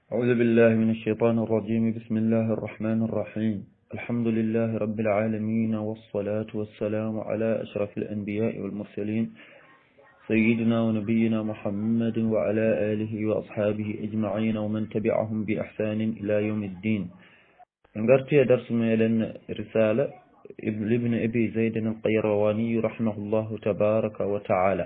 أعوذ بالله من الشيطان الرجيم. بسم الله الرحمن الرحيم. الحمد لله رب العالمين، والصلاة والسلام على أشرف الأنبياء والمرسلين سيدنا ونبينا محمد وعلى آله وأصحابه أجمعين ومن تبعهم بإحسان إلى يوم الدين. نقرأت درس من رسالة ابن أبي زيد القيرواني رحمه الله تبارك وتعالى.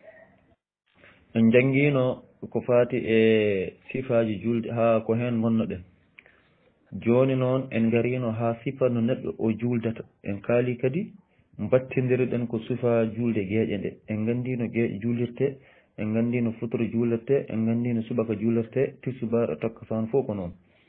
en jangino ko fati sifaji julde ha ko hen gonnoɗen joni noon en garino ha sifa no neɗɗo o juldata. en kaali kadi battindiriɗen ko sifa julde gueƴe nde. en gandino gueƴe julirte, en gandino futuro julirte, en gandino subaka julirte, tisubar takkasan fof ko noon.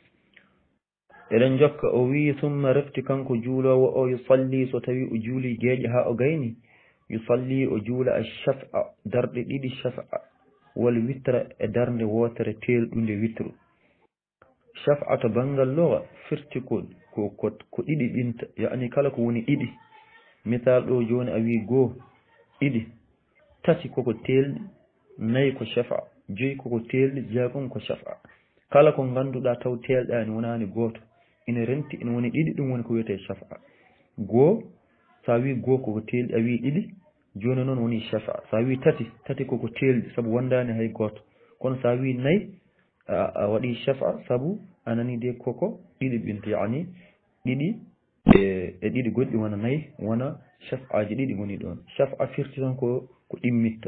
eɗen jokka o wi summa refti kanko juulowo o yusalli, so tawi o juuli gueƴe ha o gayni, yusalli o juula ash-shaf'a darɗe ɗiɗi, shaf'a wal witra e darnde wotere telɗunde witru. shaf'a to bangal loga firti ko ɗiɗi ɗinta, yani kala ko woni ɗiɗi. misal ɗo joni a wi goo, ɗiɗi, tati koko telɗi, nayi ko shaf'a, joyi koko telɗi, jeegom ko shaf'a. kala ko ganduɗa taw telɗani wonani goto, ina renti ina woni ɗiɗi, ɗum woni ko wiyete shaf'a. goo, sa wi goo koko telɗi, a wi ɗiɗi, joni noon woni shaf'a. sa wi tati koko telɗi saabu wondani hay goto. kono sa wi nayyi a waɗi shaf'a saabu anani de koko ɗiɗi ɓinta, yani ɗiɗi e ɗiɗi goɗɗi wona nayyi, wona shaf'aji ɗiɗi goni ɗon. shaf'a firti tan ko ɗimmitta.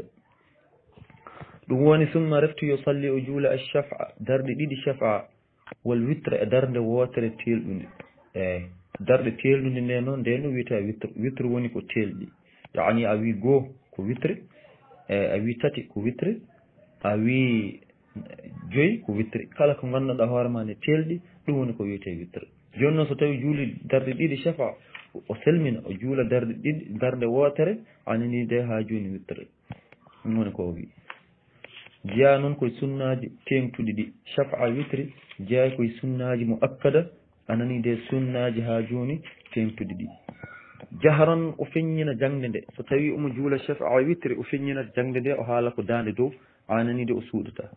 ɗum woni summa reftu yusalli o juula ash-shaf'a darɗe ɗiɗi shaf'a wal witra e darnde wotere telɗunde. darɗe telɗunde nde noon nde no wiyete witru woni ko telɗi, yani a wi goo ko witre, a wi tati ko witre, a wi joyi ko witre. kala ko ganduɗa hoore ma ne telɗi, ɗum woni ko wiyete witre. joni noon so tawi juuli darde ɗiɗi shafa, o selmina o juula darde ɗiɗi darde wotere, anani de ha joni witre. ɗum woni ko wi jeeya noon koye sunnaji tengtuɗi ɗi. shafa witri jeeya koye sunnaji mo akkada, anani de sunnaji ha joni tengtuɗi ɗi. jaharan o feññina jangde nde, so tawi omo juula shafa witri o feññina jangde nde, o haala ko dande dow, anani de o suuɗata.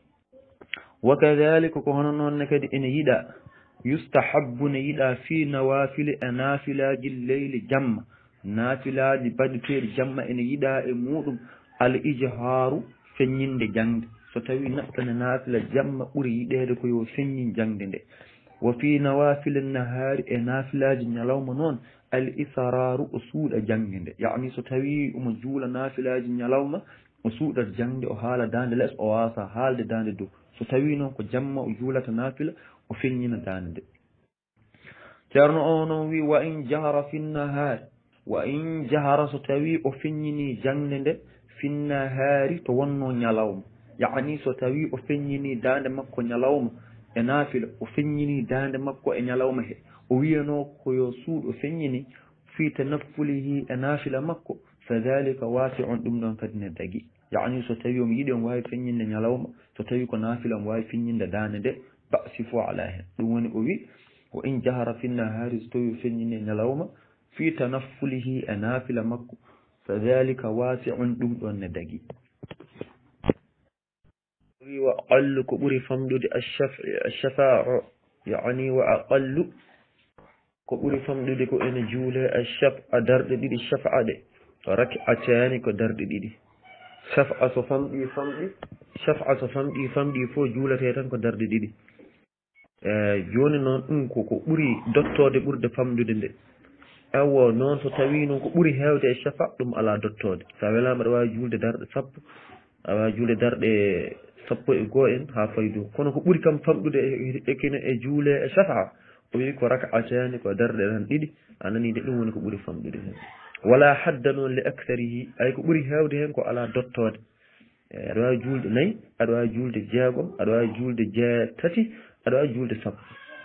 wa kadhalika ko hono noonne kadi ene yiɗa, yustahabbu ne yiɗa fi nawafili e naafilaji leyli jamma, naafilaji baɗiteɗi jamma ene yiɗa e muɗum al ijharu feññinde jangde. so tawi neɗɗo ne naafila jamma ɓuuri yiɗede ko yo feññin jangde nde. wa fi nawafil nahari e naafilaji ñalawma noon al israru o suuɗa jangde nde, yani so tawi omo juula naafilaji ñalawma o suuɗat jangde, o haala dande less, o wasa haalde dande dow. so tawi noon ko jamma o juulata naafila, o feññina dande nde. ceerno o noon wi wa in jahara fi nahari, wa in jahara so tawi o feññini jangde nde fi nahari to wonno ñalawma, yani so tawi o feññini dande makko ñalawma e naafila, o feññini dande makko e ñalawma he, o wiyano koyo suuɗo feññini fi tanaffulihi e naafila makko, fa dhalika wasi'un, ɗum ɗon kadi ne dagi. yani so tawi omo yiɗi omo wawi feññinde ñalawma, so tawi ko naafila omo wawi feññinde dande nde, ba'si fo ala hen. ɗum woni o wi wa in jahara fi nahari, so tawi o feññini ñalawma fi tanaffulihi e naafila makko, fa dhalika wasi'un, ɗum ɗon ne dagi. wa aqallu ko ɓuri famɗude ash-shafa'u, yani wa aqallu ko ɓuri famɗude ko ene juule ash-shaf'a darɗe ɗiɗi, shaf'a ɗe rak'atani ko darɗe ɗiɗi. shaf'a so famɗi shaf'a so famɗi fo juulate tan ko darɗe ɗiɗi. joni noon ɗum koko ɓuri dottode ɓurde famɗude nde. ewo noon so tawi noon ko ɓuri hewde e shafa, ɗum ala dottode. sa welama aɗa wawi julde darɗe sappo, aɗa wawi julde darɗe 12 en ha faydu. kono ko ɓuri kam famɗude ekine e juule e shafa, o wi ko rak'atani ko darɗe tan ɗiɗi, anani de ɗum woni ko ɓuri famɗude hen. wala hadda noon li aktharihi, ay ko ɓuri hewde hen ko ala dottode. aɗa wawi julde 4, aɗa wawi julde 6, aɗa wawi julde 6, aɗa wawi julde 10.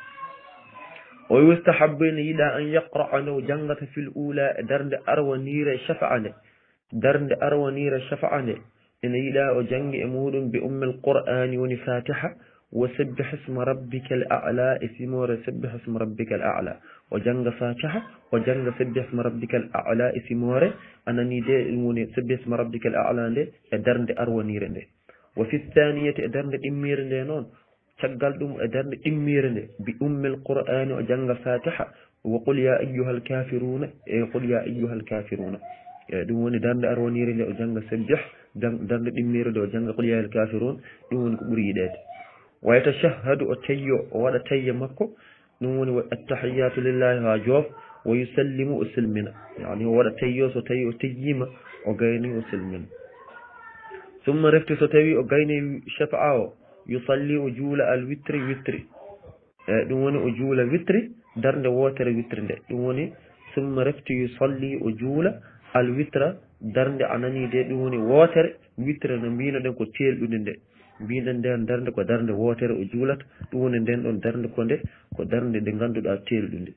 o yustahabbu ne yiɗa an yaqra'a no jangata fil ula e darnde arwanire shafa'a nde. darnde arwanire shafa'a nde ene yiɗa o jangi e muɗum bi ummil qur'ani woni fatiha, wa sabbih isma rabbikal a'la e simore sabbih isma rabbikal a'la. o janga fatiha, o janga sabbih isma rabbikal a'la e simore, anani de ɗum woni sabbih isma rabbikal a'la nde e darnde arwanire nde. wa fi thaniyati e darnde ɗimmire nde noon caggal ɗum e darnde ɗimmire nde bi ummil qur'ani o janga fatiha wa qul ya ayyuhal kafiruna e qul ya ayyuhal kafiruna ɗum woni darnde arwonire nde o janga sabbih darnde ɗimmire nde o janga qul ya ayyuhal kafirun ɗum woni ko ɓuuri yiɗede wa yatashahhadu o tayyo o waɗa tayya makko ɗum woni attahiyatu lillahi ha joof wa yusallimu o silmina yani o waɗa tayyo so tawi o teyyima o gayni o silmina summa refti so tawi o gayni shafa'a o yusalli o juula al witri ɗum woni o juula witri darnde wotere witri nde ɗum woni summa refti yusalli o juula al witra darnde anani de ɗum woni wotere witri no mbino ɗen ko telɗude nde mbiɗen nden darnde ko darnde wotere o juulata ɗum woni nden ɗon darnde ko nde ko darnde nde ngannduɗaa telɗude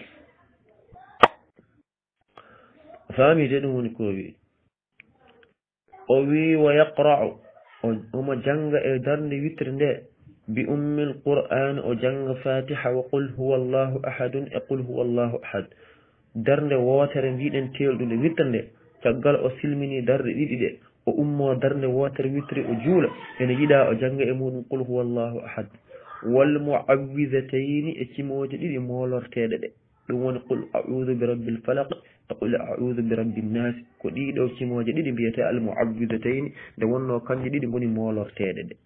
faamide ɗum woni ko wi o wi wa yaqra'u omo janga e darnde witre nde bi ummil qur'an o janga fatiha wa qul huwa allahu ahadun e qul huwa allahu ahad darnde wotere mbiɗen telɗude witre nde caggal o silmini darde ɗiɗi ɗe o ummo darnde wotere witre o juula ene yiɗa o janga e muɗum qul huwa allahu ahad wal mu'awwidatayni e cimoje ɗiɗi molorteɗe ɗe ɗum woni qul a'udhu bi rabbil falaq e qul a'udhu bi rabbin nas ko ɗiɗo cimoje ɗiɗi mbiyete al mu'awwidatayni nde wonno kanje ɗiɗi boni molorteɗe ɗe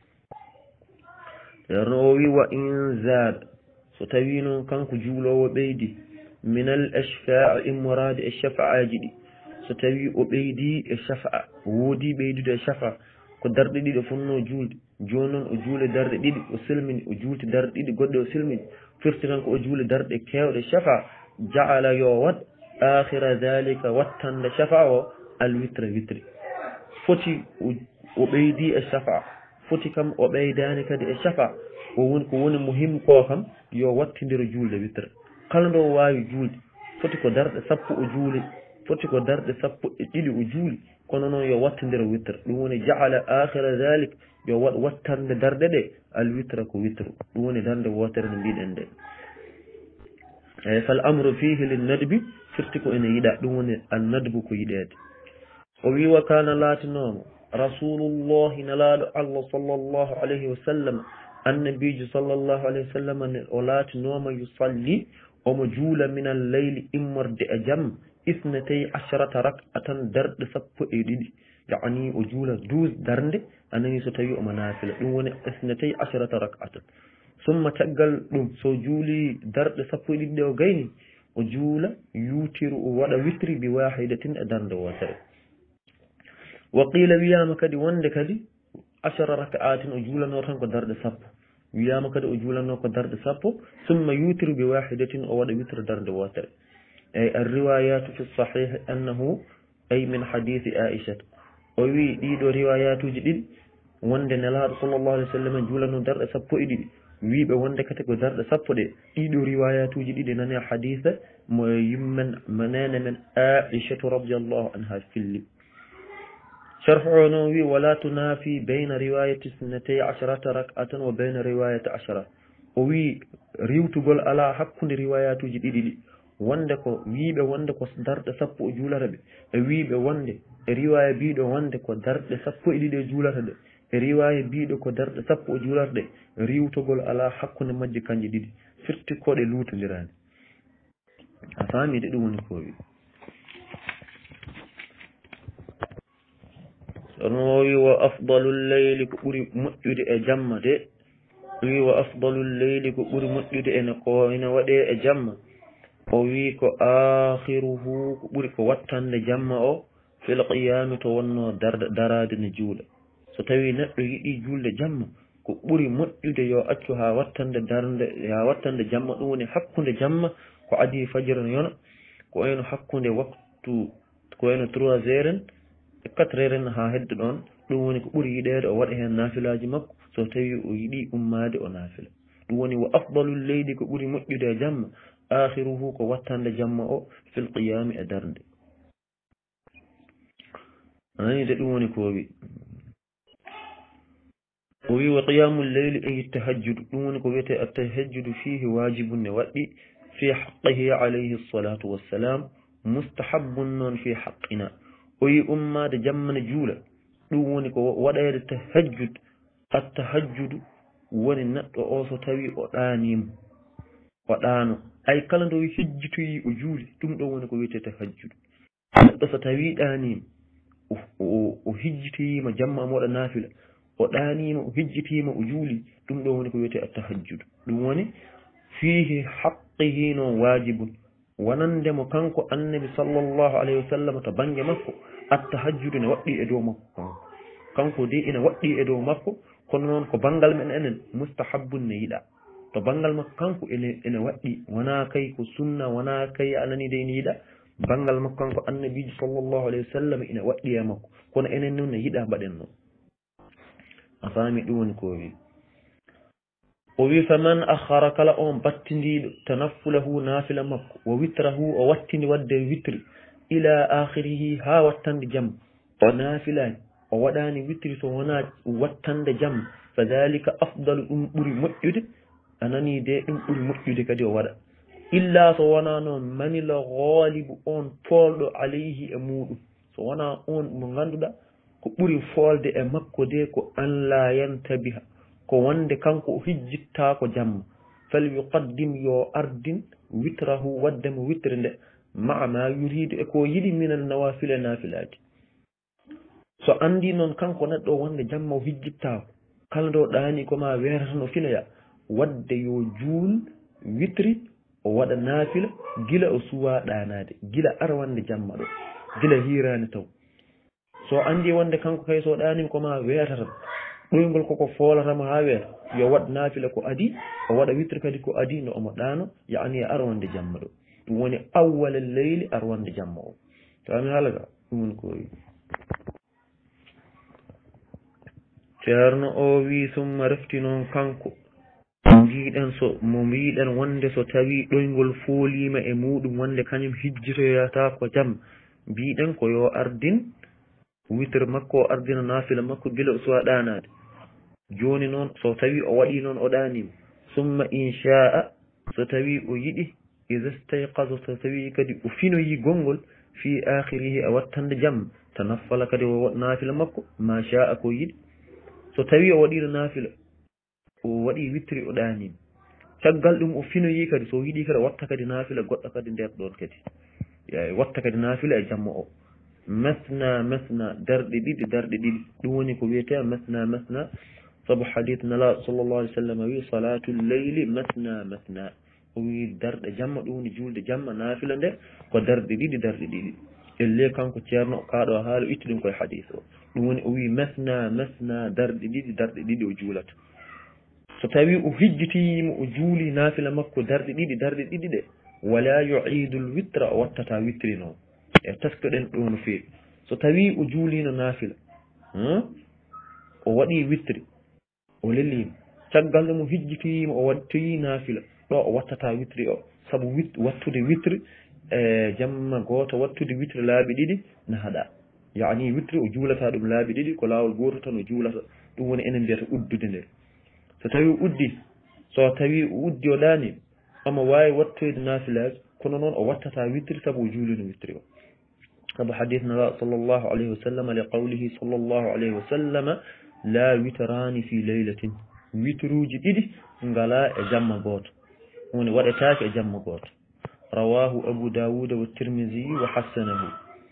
erno o wi wa in zad so tawi noon kanko juulowo ɓeydi min al ashfa' immorade e shafa'aji ɗi so tawi o ɓeydi e shafa'a woodi ɓeydude e shafa'a ko darɗe ɗiɗi fonno juulde joni noon o juule darɗe ɗiɗi o silmini o juulti darɗe ɗiɗi goɗɗe o silmini firti tan ko o juule darɗe kewɗe shafa'a ja'ala yo wat akhira dhalika wattande shafa'a o al witri foti o ɓeydi e shafa'a foti kam o ɓeydani kadi e shafa'a o woni ko woni muhim ko kam yo wattidira julde witre kala ndo wawi julde foti ko darɗe sappo o juuli foti ko darɗe sappo e ɗiɗi o juuli kono noon yo wattidira witre ɗum woni ja'ala akhira dhalik yo waɗ wattande darɗe ɗe al witra ko witre ɗum woni darde wotere no mbiɗen nde eyi fal amru fihi lin nadbi firti ko ene yiɗa ɗum woni an nadbu ko yiɗede o wi wa kana laatinomo rasulullahi nalaɗo allah sallllahu alayhi wa sallam annabijo sallllahu alayhi wa sallam o laatinoma yusalli omo juula min al leyli immorde e jamma isnatay asharata rak'atan darɗe sappo e ɗiɗi yani o juula 12 darnde anani so tawi omo naafila ɗum woni isnatay asharata rak'atan summa caggal ɗum so juuli darɗe sappo e ɗiɗi ɗe o gayni o juula yutiru o waɗa witri bi wahidatin e darnde wotere wa qila wiyama kadi wonde kadi 10 rak'atin o juulano tan ko darɗe sappo wiyama kadi o juulano ko darɗe sappo summa yutiru bi wahidatin o waɗa witre darnde wotere ay ar-riwayatu fi sahih annahu ay min hadithi aisha o wi ɗiɗo riwayatuji ɗiɗi wonde nelaɗo sallllahu alih w sallam juulano darɗe sappo e ɗiɗi wiɓe wonde kadi ko darɗe sappo ɗe ɗiɗo riwayatuji ɗiɗi nani haditha mo yimmen manene men aishatu radiallahu anha filli شرح عنوي ولا تنافي بين رواية 12 ركعة وبين رواية 10 وي ريوتغول على حكون روايات جديدي wonde wiibe wonde ko darde sappo juulata be e wiibe wonde riwaya biido wonde ko darde sappo e ɗiɗi juulata de e riwaya biido ko darde sappo juulata de riwtogol ala hakkunde majje kanje ɗiɗi firti koɗe luutondirani a faami de ɗum woni ko wi no wi wa afdalul layli ko ɓuri moƴƴude e jamma de wi wa afdalul layli ko ɓuri moƴƴude ene waɗe e jamma o wi ko akhiruhu ko ɓuri ko wattande jamma o fil qiyami to wonno darade ne juula so tawi neɗɗo yiɗi julde jamma ko ɓuri moƴƴude yo accu ha wattande jamma ɗum woni hakkunde jamma ko adi fajira no yona ko wayno hakkunde waktu ko wayno 3 heures e 4 heures ha hedde ɗon ɗum woni ko ɓuri yiɗede o waɗa hen naafilaji makko so tawi o yiɗi ummade o naafila ɗum woni wa afdalul leydi ko ɓuri moƴƴude e jamma akhiruhu ko wattande jamma o fil qiyami e darde ani de ɗum woni ko wi o wi wa qiyamul leyli e tahajjudu ɗum woni ko wiyete at-tahajjudu fihi wajibun ne waɗɗi fi haqqihi alayhi salatu wassalam mustahabbun noon fi haqqina o wi ummade jamma ne juula ɗum woni ko waɗede tahajjud at-tahajjudu woni neɗɗo o so tawi o ɗanimo o ɗano ay kala ndo hejjitoyi o juuli ɗum ɗo woni ko wiyete tahajjudu neɗɗo so tawi ɗanima o hejjitoyima jamma mo waɗa nafila o ɗanima o hejjitima o juuli ɗum ɗo woni ko wiyete attahajjudu ɗum woni fihi haqqihi noon wajibun wonandemo kanko annabi sallllahu alayhi wa sallam to banggue makko attahajjudu ne waɗɗi e dow makko kanko de ina waɗɗi e dow makko kono noon ko banggal men enen mustahabbun ne yiɗa to banggal makko kanko ene waɗɗi wona kay ko sunna wona kay anani de ene yiɗa banggal makko kanko annabiji sallllahu alayhi wa sallam ina waɗɗi e makko kono enen noon ne yiɗa mbaɗen noon a faami ɗum woni ko wi o wi faman akhara kala on battindiɗo tanaffulahu nafila makko wa witrahu o wattindi wadde witri ila akhirihi ha wattande jamma o nafilani o waɗani witri so wona wattande jamma fa dhalika afdalu ɗum ɓuuri moƴƴude anani de ɗum ɓuuri moƴƴude kadi o waɗa illa so wona noon manila ghalibu on polɗo alayhi e muɗum so wona on mo ganduɗa ko ɓuuri folde e makko de ko an la yantabiha ko wonde kanko o hijjitta ko jamma fal yuqaddim yo ardin witrahu waddemo witre nde maa ma yuridu e ko yiɗi minal nawafila nafilaji so andi noon kanko neɗɗo wonde jamma o hijjitta ko kala ndo ɗani koma weerata no finoya wadde yo juul witri o waɗa nafila gila o suwa ɗanade gila arwande jamma ɗo gila hirani taw so andi wonde kanko kay so ɗanima koma weetata ɗoygol koko foolatama ha weeta yo waɗ nafila ko adi o waɗa witri kadi ko adi no omo ɗano yani e arwande jamma ɗo ɗum woni awwala leyli arwande jamma o to ami halaga ɗum woni ko wi ceerno o wi summa refti noon kanko mbiɗen so mo mbiɗen wonde so tawi ɗoygol foolima e muɗum wonde kañum hijjitoyata ko jam mbiɗen ko yo ardin witre makko o ardina nafila makko gila o suwa ɗanade joni noon so tawi o waɗi noon o ɗanima summa inchaa so tawi o yiɗi ida stayqasa so tawi kadi o finoyi gongol fi akhirihi a wattande jamma tanaffala kadi o waɗ nafila makko ma shaa ko yiɗi so tawi o waɗino nafila o waɗi witri o ɗanima caggal ɗum o finoyi kadi so yiɗi kadi watta kadi nafila goɗɗo kadi nder ɗon kadi watta kadi nafila e jamma o masna masna darɗe ɗiɗi ɗum woni ko wiyete masna sabu hadith nala sallallahu alaihi wasallam wi salatu leyli masna o wi darɗe jamma ɗum woni julde jamma nafila nde ko darɗe ɗiɗi elle kanko ceerno kaɗo haala itti ɗum koye hadith o ɗum woni o wi masna darɗe ɗiɗi o juulata so tawi o hijjitimo o juuli nafila makko darɗe ɗiɗi ɗe wala yu'idul witra o wattata witri noon e taskoɗen ɗo no feewi so tawi o juulino nafila o waɗi witri o lellima caggal ɗum o hijjitoyima o wattoyi nafila ɗo o wattata witri o saabu wattude witri e jamma goto wattude witri laabi ɗiɗi ne haɗa yani witri o juulata ɗum laabi ɗiɗi ko lawol goto tan o juulata ɗum woni enen mbiyata uddude nde so tawi o uddi o ɗani omo wawi wattoyde nafilaji kono noon o wattata witri saabu o juulino witri o sabu hadith nabi sallallahu alayhi wa sallam li qawlihi sallallahu alayhi wa sallam la witrani fi laylatin witruji ɗiɗi ngala e jamma goto woni waɗetake e jamma goto rawahu abu dawud wa tirmidhi wa hasanahu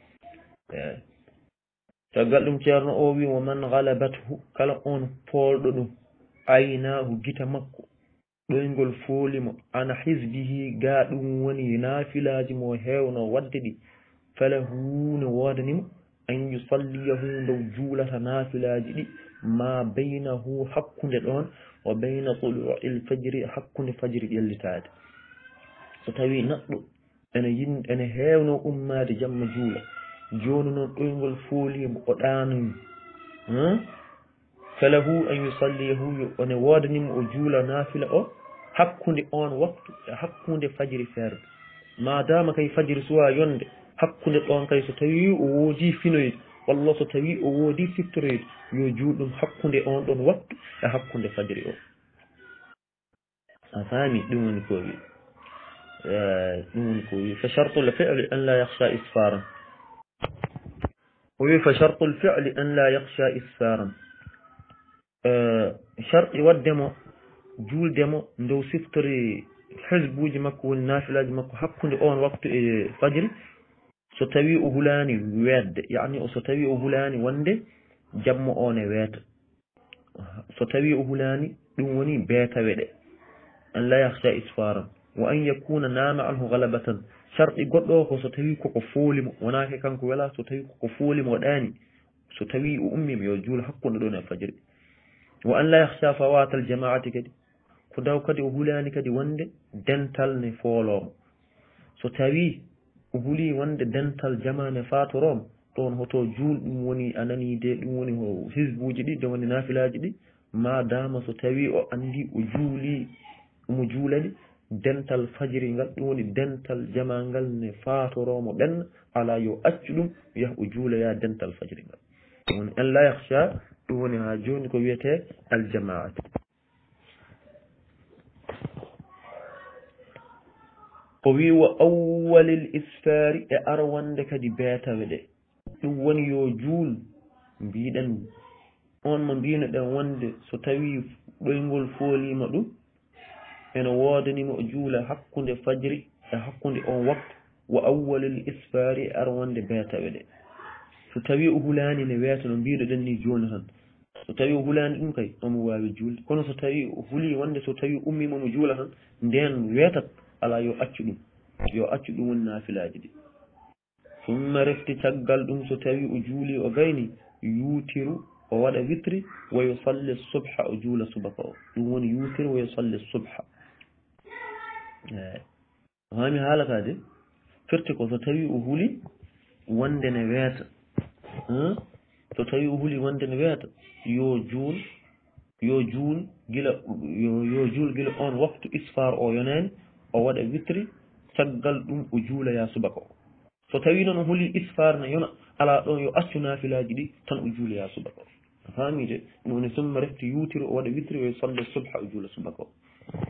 tagal ɗum ceerno o wi wa man ghalabathu kala on polɗo ɗum aynahu gita makko ɗoygol foolimo ana hizbihi ga ɗum woni nafilaji mo hewno wadde ɗi falahu no wodanimo an yusalliyahu ndow juulata nafilaji ɗi ma baynahu hakkunde ɗon wa bayna tulu'il fajri hakkunde fajri ƴellitade so tawi neɗɗo ene hewno ummade jamma juula joni noon ɗoygol foolimo o ɗanoyi falahu an yusalliyahu one wodanimo o juula nafila o hakkunde on waktu e hakkunde fajiri ferde madama kay fajiri suwa yonde hakkunde ɗon kay so tawi o woodi finoyde walla so tawi o woodi siftoroyde yo juuɗum hakkunde on ɗon waktu e hakkunde fajiri o a faami ɗum woni ko wi fa shartu l fi'li an la yakhsha isfaran o wi fa shartu l fi'li an la yakhsha isfaran sharti waddemo juuldemo ndow siftori hizbuji makko woni nafilaji makko hakkude on waktu e fajiri so tawi o hulani wedde yani o so tawi o hulani wonde jammo on e weeta so tawi o hulani ɗum woni beetawe ɗe an la yakhsha isfaran wa an yakuna nama anhu ghalabatan sharɗi goɗɗo ko so tawi koko foolimo wonake kanko wela so tawi koko foolimo ɗani so tawi o ummima yo juula hakkude ɗon e fajiri wa an la yakhsha fawata al jama'ati kadi ko daw kadi o hulani kadi wonde dental ne foolomo so tawi o huli wonde dental jamane fatoromo ɗon hoto juul ɗum woni anani de ɗum woni ho hisbuji ɗi de woni nafilaji ɗi ma dama so tawi o andi o juuli omo juulani dental fajiri ngal ɗum woni dental jama ngal ne fatoromo ɓenna ala yo accu ɗum yaha o juulaya dental fajiri ngal ɗum woni an la yakhsha ɗum woni ha joni ko wiyete aljamaati o wi wa awwalil isfari e arwande kadi beetawe ɗe ɗum woni yo juul mbiɗen on mo mbino ɗen wonde so tawi ɗoygol foolima ɗum ene woodanimo o juula hakkunde fajiri e hakkunde on waktu wa awwalil isfari e arwande beetawe ɗe so tawi o hulani ne weeta no mbiɗo ɗen ni joni tan so tawi o hulani ɗum kay omo wawi juulde kono so tawi o huli wonde so tawi ummima mo juula tan nden weetat ala yo accu ɗum woni nafilaji ɗi summa refti caggal ɗum so tawi o juuli o gayni yutiru o waɗa witri wa yusalli subha o juula subaka o ɗum woni yutiru wa yusalli subha hami haalakade firti ko so tawi o huli wonde ne weeta so tawi o huli wonde ne weeta yo juul gila on waktu isfar o yonani o waɗa witri caggal ɗum o juulaya subaka o so tawi noon o huli isfar ne yona ala ɗon yo accu nafilaji ɗi tan o juulaya subaka o famide ɗum woni summa refti yutiru o waɗa witri o yusalli subha o juula subaka o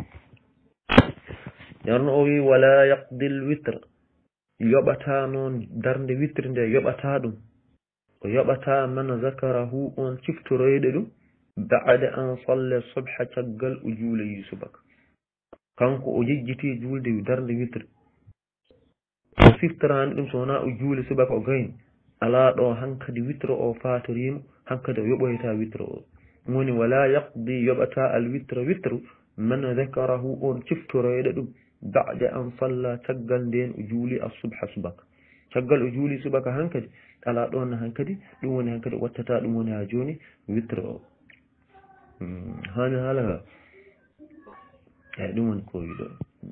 yarno o wi wala yaqdi l witra yoɓata noon darde witri nde yoɓata ɗum o yoɓata man zakarahu on ciftoroyɗe ɗum ba'da an salla subha caggal o juulayi subaka kanko o jejjiti juulde darde witri o siftorani ɗum so wona o juuli subaka o gayni ala ɗo hankadi witro o fatorimo hankadi o yoɓoyta witro o woni wala yaqdi yoɓata al witra witru man zakarahu on ciftoroyɗe ɗum ba'da an salla caggal nden o juuli a subha subaka caggal o juuli subaka hankadi ala ɗon hankadi ɗum woni hankadi wattata ɗum woni ha joni witro o hani haala ay ɗum woni ko wiɗo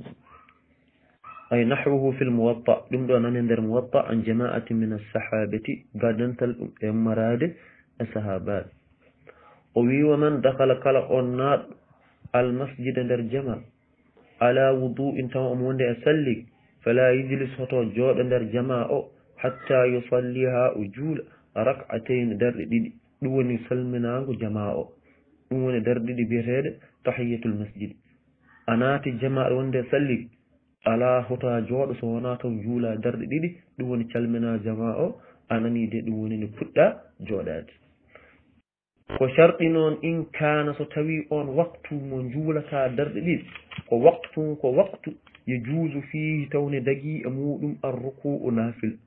ay nahwuhu fil muwatta ɗum ɗo nani nder muwatta an jama'ati min as-sahabati gadantal ɗum e marade e sahabaɓe o wi wa man dakhala kala on naɗɗo al masjida nder jama ala wudu'in taw omo wonde e salli fala yijlis hoto jooɗo nder jama o hatta yusalliha o juula rak'atayn darɗe ɗiɗi ɗum woni salminago jama o ɗum woni darɗe ɗiɗi biyeteɗe tahiyatul masjid a naati jama aɗa wonde salli ala hoto ha jooɗo so wona taw juula darɗe ɗiɗi ɗum woni calmina jama o anani de ɗum woni no puɗɗa jooɗade ko sharɗi noon in kana so tawi on waktu mo juulata darɗe ɗiɗi ko waktu ye juuzu fihi tawne dagi e muɗum arruku'u nafil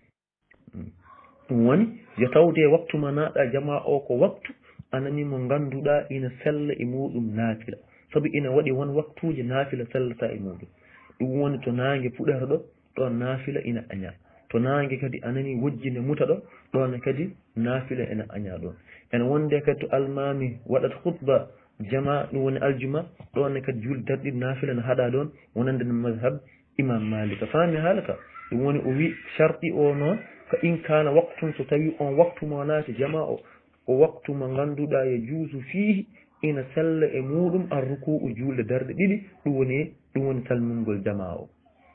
ɗum woni yo tawde waktu ma naɗa jama o ko waktu anani mo ganduɗa ina sella e muɗum naafila sabu ina waɗi won waktuji naafila sellata e muɗum ɗum woni to nangue fuɗata ɗo ɗon naafila ina aña to nangue kadi anani wojjinde muta ɗo ɗon kadi naafila ina aña ɗon ene wonde kadi to almami waɗat khutba jama ɗum woni aljuma ɗon kadi julde darɗi naafila ne haɗa ɗon wonande no mazhab imam malik faami haala ka ɗum woni o wi sharɗi o noon ko in kana waktun so tawi on waktu mo naati jama o waktu mo ganduɗa e juusu fihi ina sella e muɗum arruku'u julde darɗe ɗiɗi ɗum woni salmingol jama o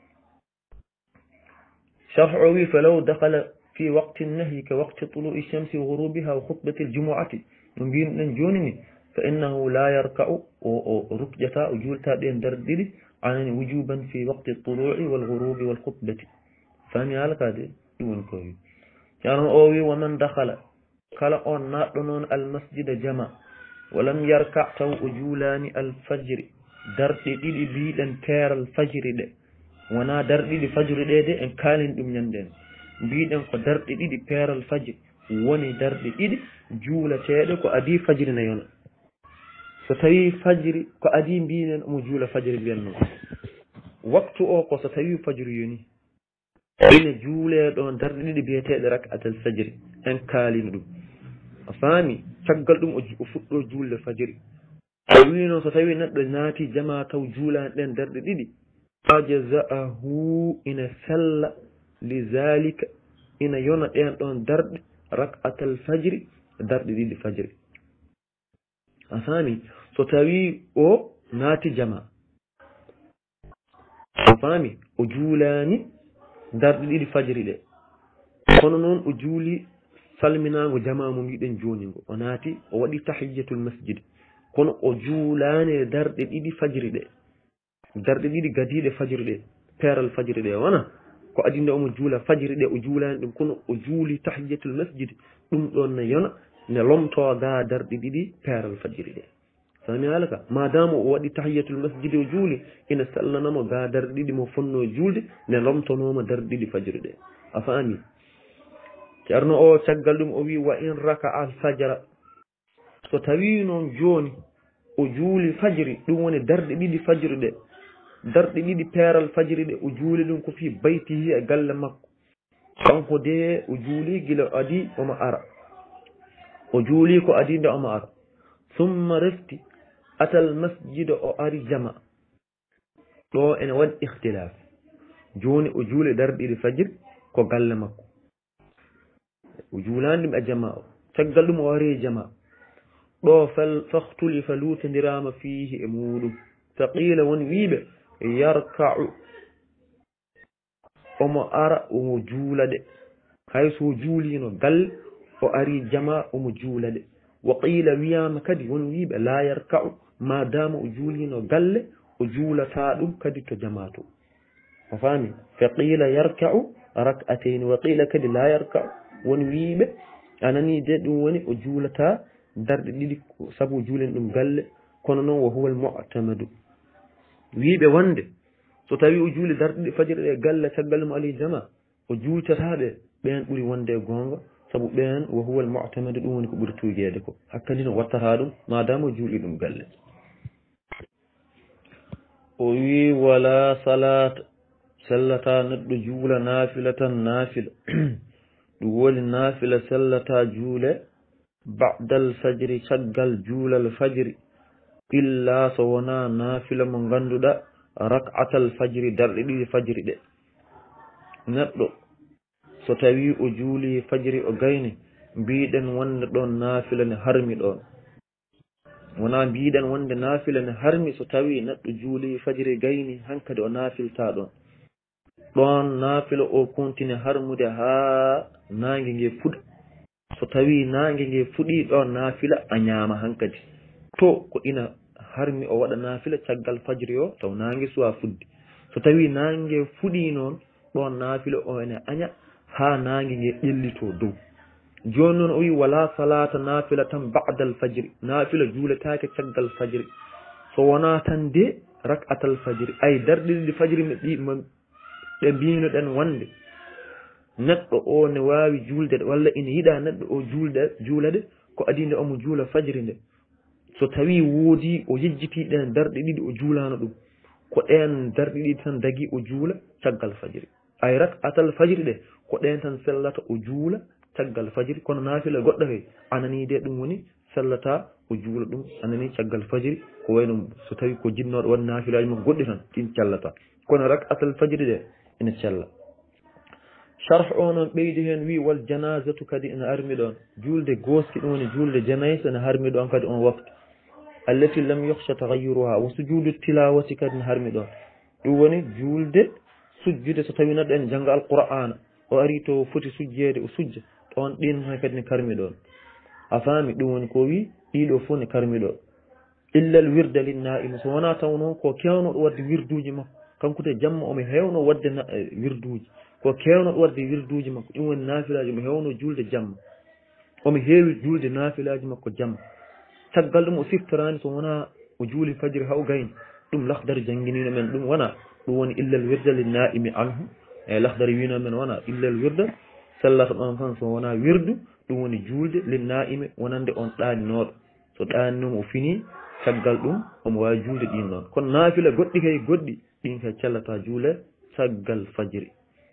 sharh o wi falaw dakhala fi waqti nahyi ka waqti tulu'i shamsi wa ghurubiha wa khutbati al-jumu'ati no mbinoɗen joni ni fa innahu la yarka'u o rukjata o julta ɗen darɗe ɗiɗi anani wujuban fi waqti tulu'i wal ghurubi wal khutbati fami halakade ɗum woni ko wi ceerno o wi wa man dakhala kala on naɗɗo noon al masjida jama walam yarka taw o juulani alfajri darɗe ɗiɗi mbiɗen peeral fajiri ɗe wona darɗe ɗiɗi fajiri ɗe de en kaalin ɗum ñanden mbiɗen ko darɗe ɗiɗi peeral fajiri woni darɗe ɗiɗi juulateɗe ko adi fajiri na yona so tawi fajiri ko adi mbinen omo juula fajiri mbiyen noon waktu o ko so tawi fajiri yoni ine juule ɗon darɗe ɗiɗi biyeteɗe rakatal fajiri en kaalino ɗum a faami caggal ɗum o fuɗɗo juulde fajiri o wi noon so tawi neɗɗo naati jama taw juulani ɗen darɗe ɗiɗi ajza'ahu ina sella li zalika ina yona ɗen ɗon darɗe rakatal fajiri darɗe ɗiɗi fajiri a faami so tawi o naati jama a faami o juulani darɗe ɗiɗi fajiri ɗe kono noon o juuli salminago jama mo mbiɗen joni ngo o naati o waɗi tahiyatul masjid kono o juulani darɗe ɗiɗi fajiri ɗe darɗe ɗiɗi gadiɗe fajiri ɗe peeral fajiri ɗe wona ko adinde omo juula fajiri ɗe o juulani ɗum kono o juuli tahiyatul masjid ɗum ɗon ne yona ne lomto ga darɗe ɗiɗi peeral fajiri ɗe sami alaka madama o waɗi tahiyatul masjid o juuli ina sallanamo ga darɗe ɗiɗi mo fonno julde ne lomtonoma darɗe ɗiɗi fajiri ɗe a faami ceerno o caggal ɗum o wi wa in raka al fajara so tawi noon joni o juuli fajiri ɗum woni darɗe ɗiɗi fajiri ɗe darɗe ɗiɗi peeral fajiri ɗe o juuli ɗum ko fi baytihi e galle makko kanko de o juuli gila adi omo ara o juuli ko adi nde omo ara summa refti atal masjida o ari jama ɗo ene waɗi ihtilaf joni o juuli darɗe ɗiɗi fajiri ko galle makko o juulani ɗum e jama o caggal ɗum o ari jama ɗo fahtulifa luutodirama fihi e muɗum fa qila won wiiɓe yarka'u omo ara omo juula ɗe hayso juulino galle o ari jama omo juula ɗe wa qila wiyama kadi won wiiɓe la yarka'u ma dama o juulino galle o juulata ɗum kadi to jama to a faami fa qila yarka'u rak'atayn wa qila kadi la yarka'u won wiiɓe anani de ɗum woni o juulata darɗe ɗiɗi sabu juulen ɗum galle kono noon wo huwa al mu'tamadu wiiɓe wonde so tawi o juuli darɗe ɗiɗi fajiri ɗe galle caggal mo ali jama o juutataɗe ɓen ɓuuri wonde gonga sabu ɓen wo huwa al mu'tamadu ɗum woni ko ɓuuri tuugeede ko hakkadi no wattata ɗum madama o juuli ɗum galle o wi wala salata sallata neɗɗo juula naafila tan naafila ɗum woni naafila sallata juule ba'dal fajri caggal juulal fajri illa so wona naafila mo ganduɗa rak'atal fajri darɗe ɗiɗi fajri ɗe neɗɗo so tawi o juuli fajri o gayni mbiɗen wonde ɗon naafila ne harmi ɗon wona mbiɗen wonde naafila ne harmi so tawi neɗɗo juuli fajri gayni hankadi o naafilta ɗon naafila o continue harmude ha nangue ngue fuɗa so tawi nangue ngue fuɗi ɗon naafila a ñaama hankadi to ko ina harmi o waɗa naafila caggal fajri o taw nangue suwa fudde so tawi nangue fuɗi noon ɗon naafila o ene aña ha nangue ngue ƴellito dow joni noon o wi wala salata naafila tan ba'dal fajri naafila juuletake caggal fajri so wona tan de rak'atal fajri ay darɗe ɗiɗi fajri ɗe mbinoɗen wonde neɗɗo o ne wawi julde walla ina yiɗa neɗɗo o juula ɗe ko adinde omo juula fajiri nde so tawi woodi o yejjiti ɗen darɗe ɗiɗi o juulano ɗum ko ɗen darɗe ɗiɗi tan dagui o juula caggal fajiri ay rak'atal fajiri ɗe ko ɗen tan sellata o juula caggal fajiri kono naafila goɗɗo he anani de ɗum woni sellata o juula ɗum anani caggal fajiri ko wayno so tawi ko jinnoɗo won naafilaji makko goɗɗi tan ɗin cellata kono rak'atal fajiri ɗe ina cella sharh o noon ɓeydi hen wi wal janazatu kadi ina armi ɗon julde goski ɗum woni julde janaysa ina harmi ɗon kadi on waktu allati lam yukhsha taghayyuruha wa sujudu tilawati kadi ina harmi ɗon ɗum woni julde sujjude so tawi neɗɗo en jangga alqur'ana o ari to foti sujjede o sujja ɗon ɗin kadi ne karmi ɗon a faami ɗum woni ko wi ɗiɗo fof ne karmi ɗo illa al wirda lin na'im so wona taw noon ko kewnoɗo wadde wirduji makko kanko de jamma omo hewno wadde wirduji ko kewnoɗo wadde wirduji makko ɗum woni naafilaji omo hewno julde jamma omo heewi julde naafilaji makko jamma caggal ɗum o siftorani so wona o juuli fajiri haw gayni ɗum lahdari jangguinino men ɗum wona ɗum woni illal wirda li naimi anhu e lahdari wino men wona illal wirda sellata ɗon tan so wona wirdu ɗum woni julde li naimi wonande on ɗaninoɗo so ɗaninoma o fini caggal ɗum omo wawi julde ɗin noon kono naafila goɗɗi kay goɗɗi ɗin kay cellata juule caggal fajiri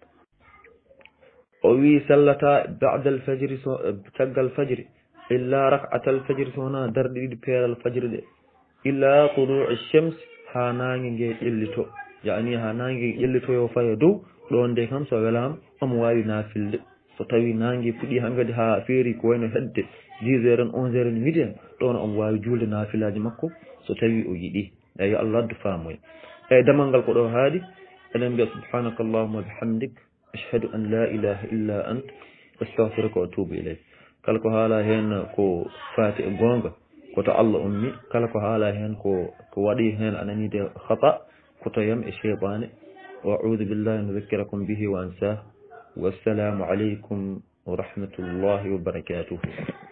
o wi sallata ba'da al fajri so caggal fajri illa rak'atal fajri so wona darɗe ɗiɗi peeral fajiri ɗe illa tulu'i shams ha nangue gue ƴellito yani ha nangue ƴellito yo fayo dow ɗon de kam so welama omo wawi nafilde so tawi nangue fuɗi hankadi ha feeri ko wayno hedde 10 heures en 11 heures en midi en ɗon omo wawi julde nafilaji makko so tawi o yiiɗi eyi Allah addu famoy eyyi damal ngal ko ɗo haadi enen mbiya subhanaka allahumma bihamdik ashhadu an la ilaha illa ant astaghfiruka wa atubu ilayk kala ko haala hen ko faati e gonga koto Allah ummi kala ko haala hen ko waɗi hen ananide khata koto yam e shaytane wa a'udhu billahi an udhakkirakum bihi wa ansah wassalamu alaykum wa rahmatullahi wa barakatuh